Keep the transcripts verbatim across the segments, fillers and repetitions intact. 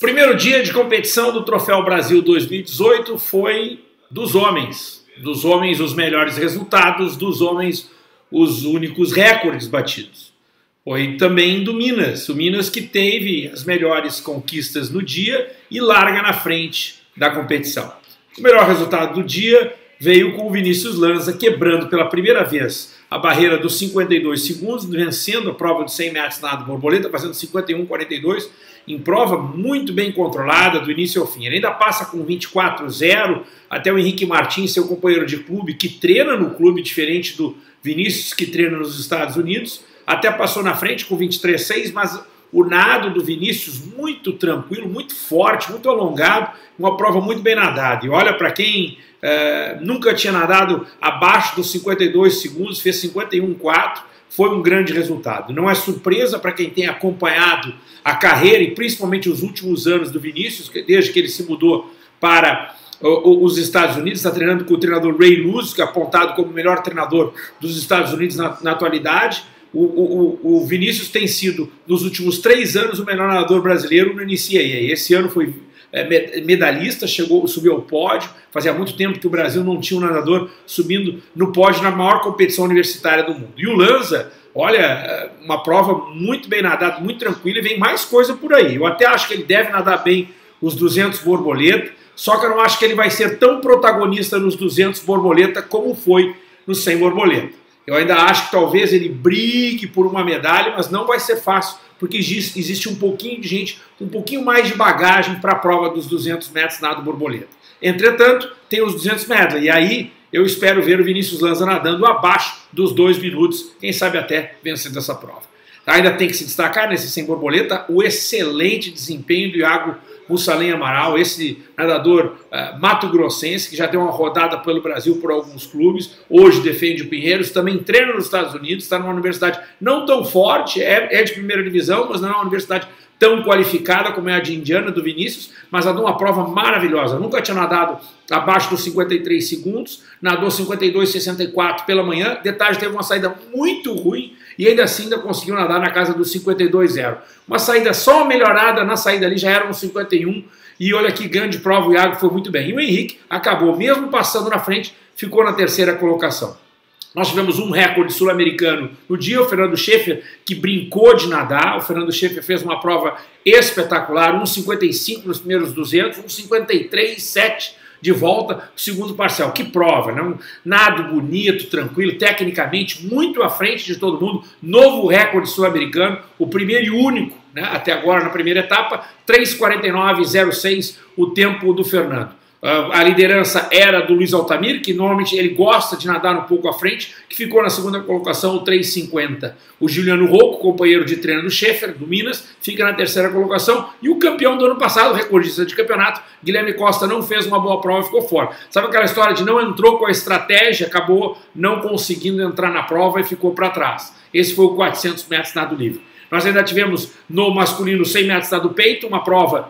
Primeiro dia de competição do Troféu Brasil dois mil e dezoito foi dos homens. Dos homens, os melhores resultados, dos homens, os únicos recordes batidos. Foi também do Minas, o Minas que teve as melhores conquistas no dia e larga na frente da competição. O melhor resultado do dia veio com o Vinícius Lanza quebrando pela primeira vez a barreira dos cinquenta e dois segundos, vencendo a prova de cem metros nado borboleta, fazendo cinquenta e um quarenta e dois, em prova muito bem controlada do início ao fim. Ele ainda passa com vinte e quatro zero, até o Henrique Martins, seu companheiro de clube, que treina no clube, diferente do Vinícius, que treina nos Estados Unidos, até passou na frente com vinte e três seis, mas o nado do Vinícius muito tranquilo, muito forte, muito alongado, uma prova muito bem nadada. E olha, para quem uh, nunca tinha nadado abaixo dos cinquenta e dois segundos, fez cinquenta e um quatro, foi um grande resultado. Não é surpresa para quem tem acompanhado a carreira e principalmente os últimos anos do Vinícius, desde que ele se mudou para os Estados Unidos, está treinando com o treinador Ray Luz, que é apontado como o melhor treinador dos Estados Unidos na, na atualidade. O, o, o Vinícius tem sido, nos últimos três anos, o melhor nadador brasileiro no N C A A. Esse ano foi é, medalhista, chegou, subiu ao pódio. Fazia muito tempo que o Brasil não tinha um nadador subindo no pódio na maior competição universitária do mundo. E o Lanza, olha, uma prova muito bem nadada, muito tranquila, e vem mais coisa por aí. Eu até acho que ele deve nadar bem os duzentos borboleta, só que eu não acho que ele vai ser tão protagonista nos duzentos borboleta como foi no cem borboleta. Eu ainda acho que talvez ele brigue por uma medalha, mas não vai ser fácil, porque existe um pouquinho de gente, um pouquinho mais de bagagem para a prova dos duzentos metros nado borboleta. Entretanto, tem os duzentos metros, e aí eu espero ver o Vinícius Lanza nadando abaixo dos dois minutos, quem sabe até vencendo essa prova. Ainda tem que se destacar nesse cem borboleta o excelente desempenho do Iago Mussalem Amaral, esse nadador uh, mato-grossense, que já deu uma rodada pelo Brasil por alguns clubes, hoje defende o Pinheiros, também treina nos Estados Unidos, está numa universidade não tão forte, é, é de primeira divisão, mas não é uma universidade tão qualificada como é a de Indiana, do Vinícius, mas nadou uma prova maravilhosa. Nunca tinha nadado abaixo dos cinquenta e três segundos, nadou cinquenta e dois sessenta e quatro pela manhã, detalhe, teve uma saída muito ruim, e ainda assim ainda conseguiu nadar na casa dos cinquenta e dois zero. Uma saída só melhorada, na saída ali já era uns cinquenta e um, e olha que grande prova, o Iago foi muito bem. E o Henrique acabou, mesmo passando na frente, ficou na terceira colocação. Nós tivemos um recorde sul-americano no dia, o Fernando Schaeffer, que brincou de nadar. O Fernando Schaeffer fez uma prova espetacular, um cinquenta e cinco nos primeiros duzentos, um cinquenta e três sete de volta, o segundo parcial. Que prova, né? Um nado bonito, tranquilo, tecnicamente muito à frente de todo mundo. Novo recorde sul-americano, o primeiro e único, né, até agora na primeira etapa, três quarenta e nove zero seis, o tempo do Fernando. A liderança era do Luiz Altamir, que normalmente ele gosta de nadar um pouco à frente, que ficou na segunda colocação, o três cinquenta. O Juliano Rocco, companheiro de treino do Schaeffer, do Minas, fica na terceira colocação. E o campeão do ano passado, o recordista de campeonato, Guilherme Costa, não fez uma boa prova e ficou fora. Sabe aquela história de não entrou com a estratégia, acabou não conseguindo entrar na prova e ficou para trás. Esse foi o quatrocentos metros nado livre. Nós ainda tivemos no masculino cem metros nado peito, uma prova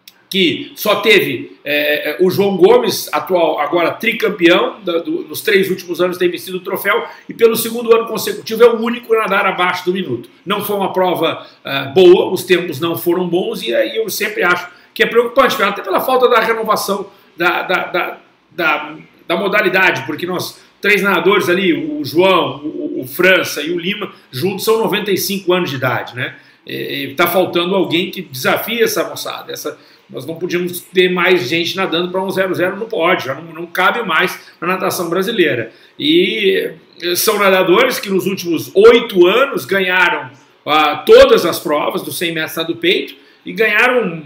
que só teve é, o João Gomes, atual agora tricampeão, da, do, nos três últimos anos tem vencido o troféu, e pelo segundo ano consecutivo é o único a nadar abaixo do minuto. Não foi uma prova uh, boa, os tempos não foram bons, e aí eu sempre acho que é preocupante, até pela falta da renovação da, da, da, da, da modalidade, porque nós, três nadadores ali, o João, o, o França e o Lima, juntos são noventa e cinco anos de idade, né? Está faltando alguém que desafie essa moçada, essa... Nós não podíamos ter mais gente nadando para um zero zero no pódio, já não, não cabe mais na natação brasileira. E são nadadores que nos últimos oito anos ganharam ah, todas as provas do cem metros nado peito e ganharam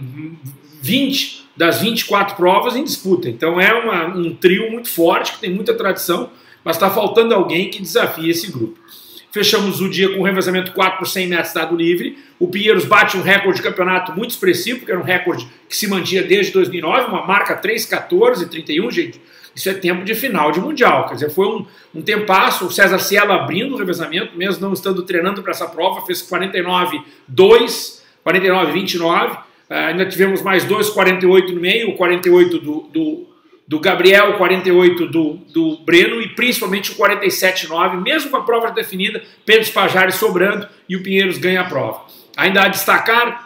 vinte das vinte e quatro provas em disputa. Então é uma, um trio muito forte, que tem muita tradição, mas está faltando alguém que desafie esse grupo. Fechamos o dia com o revezamento quatro por cem metros nado livre. O Pinheiros bate um recorde de campeonato muito expressivo, que era um recorde que se mantinha desde dois mil e nove, uma marca três quatorze trinta e um, gente. Isso é tempo de final de Mundial, quer dizer, foi um, um tempasso. O César Cielo abrindo o revezamento, mesmo não estando treinando para essa prova, fez quarenta e nove dois, quarenta e nove vinte e nove. Uh, ainda tivemos mais dois quarenta e oito no meio, o quarenta e oito do... do do Gabriel, o quarenta e oito do, do Breno e principalmente o quarenta e sete nove, mesmo com a prova definida, Pedro Spajari sobrando e o Pinheiros ganha a prova. Ainda a destacar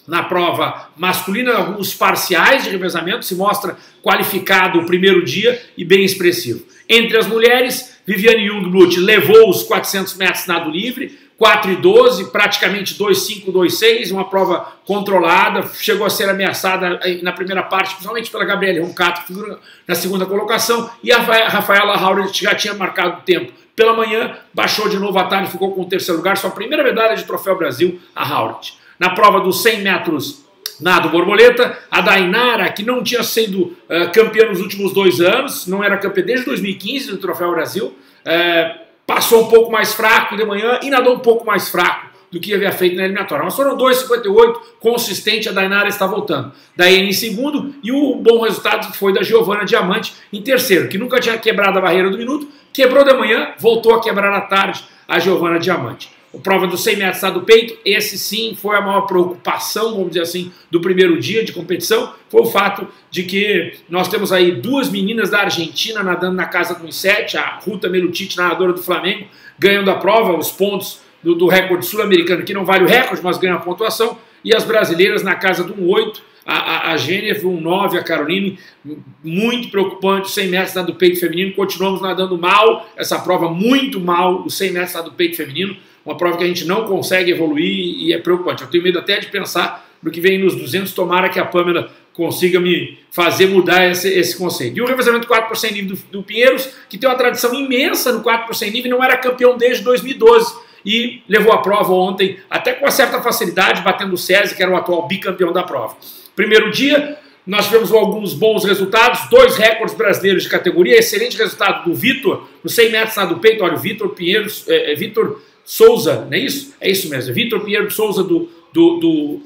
Na prova masculina, alguns parciais de revezamento, se mostra qualificado o primeiro dia e bem expressivo. Entre as mulheres, Viviane Jungblut levou os quatrocentos metros nado livre, quatro e doze, praticamente dois cinco, dois seis, uma prova controlada, chegou a ser ameaçada na primeira parte, principalmente pela Gabriele Roncato, que figura na segunda colocação, e a Rafaela Hauredt já tinha marcado o tempo. Pela manhã, baixou de novo à tarde, ficou com o terceiro lugar, sua primeira medalha de Troféu Brasil, a Hauredt. Na prova dos cem metros nado borboleta, a Dainara, que não tinha sido uh, campeã nos últimos dois anos, não era campeã desde dois mil e quinze do Troféu Brasil, uh, passou um pouco mais fraco de manhã e nadou um pouco mais fraco do que havia feito na eliminatória. Mas foram dois cinquenta e oito, consistente, a Dainara está voltando. Daí em segundo, e o bom resultado foi da Giovana Diamante em terceiro, que nunca tinha quebrado a barreira do minuto, quebrou de manhã, voltou a quebrar à tarde a Giovana Diamante. A prova dos cem metros do peito, esse sim foi a maior preocupação, vamos dizer assim, do primeiro dia de competição, foi o fato de que nós temos aí duas meninas da Argentina nadando na casa dos sete, a Ruta Melutite, nadadora do Flamengo, ganhando a prova, os pontos do, do recorde sul-americano, que não vale o recorde, mas ganha a pontuação, e as brasileiras na casa do um oito, a, a, a Jennifer, um nove, a Caroline, muito preocupante, cem metros do peito feminino, continuamos nadando mal, essa prova muito mal, os cem metros do peito feminino, uma prova que a gente não consegue evoluir e é preocupante. Eu tenho medo até de pensar no que vem nos duzentos, tomara que a Pamela consiga me fazer mudar esse, esse conceito. E o revezamento quatro por cem livre do, do Pinheiros, que tem uma tradição imensa no quatro por cem livre, não era campeão desde dois mil e doze e levou a prova ontem até com uma certa facilidade, batendo o César, que era o atual bicampeão da prova. Primeiro dia, nós tivemos alguns bons resultados, dois recordes brasileiros de categoria, excelente resultado do Vitor, no cem metros do peito, olha, o Vitor Pinheiros, é, é, Vitor Souza, não é isso? É isso mesmo, Vitor Pinheiro Souza do, do, do,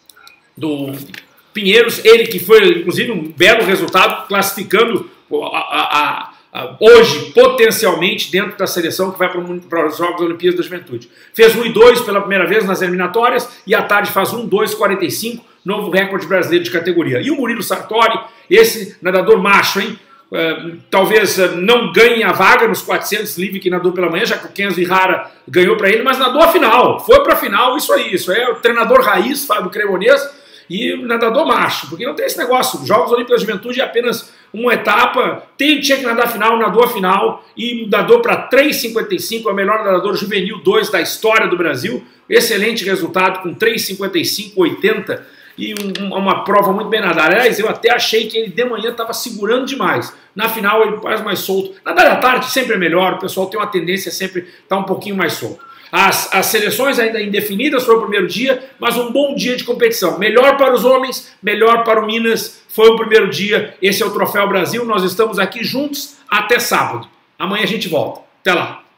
do Pinheiros, ele que foi inclusive um belo resultado, classificando a, a, a, hoje potencialmente dentro da seleção que vai para os Jogos Olimpíadas da Juventude. Fez um e dois pela primeira vez nas eliminatórias e à tarde faz um dois quarenta e cinco, novo recorde brasileiro de categoria. E o Murilo Sartori, esse nadador macho, hein? Uh, talvez uh, não ganhe a vaga nos quatrocentos livre que nadou pela manhã, já que o Kenzo Ihara ganhou para ele, mas nadou a final, foi para a final, isso aí, isso é o treinador raiz, Fábio Cremonês, e nadador macho, porque não tem esse negócio, Jogos Olímpicos da Juventude é apenas uma etapa, tem, tinha que nadar a final, nadou a final, e nadou para três cinquenta e cinco, é o melhor nadador juvenil dois da história do Brasil, excelente resultado com três cinquenta e cinco, oitenta, e um, uma prova muito bem nadada. Aliás, eu até achei que ele de manhã estava segurando demais. Na final ele faz mais solto. Nadar à tarde sempre é melhor, o pessoal tem uma tendência sempre estar um pouquinho mais solto. As, as seleções ainda indefinidas foi o primeiro dia, mas um bom dia de competição. Melhor para os homens, melhor para o Minas, foi o primeiro dia. Esse é o Troféu Brasil, nós estamos aqui juntos até sábado. Amanhã a gente volta. Até lá.